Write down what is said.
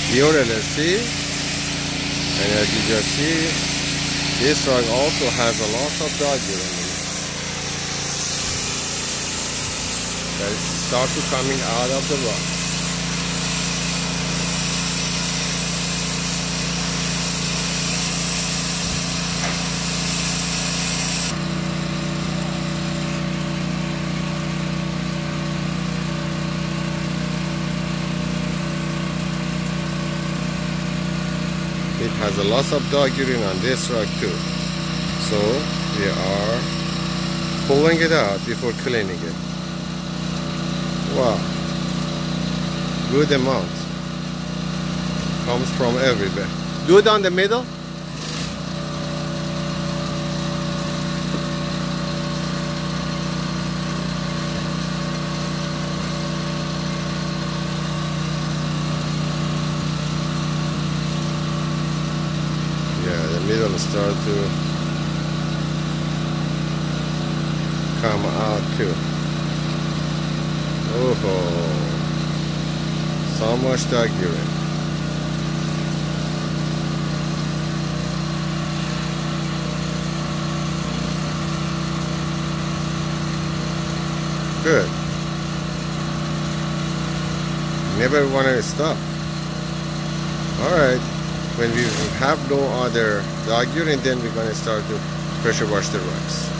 Pure LSC, and as you just see, this rock also has a lot of dog urine in it. That is start to coming out of the rock. It has a lot of dog urine on this rock too. So we are pulling it out before cleaning it. Wow. Good amount. Comes from everywhere. Do it on the middle. Yeah, the middle start to come out too. Oh, so much dog urine. Good. Never want to stop. Alright. When we have no other dog urine, then we're going to start to pressure wash the rocks.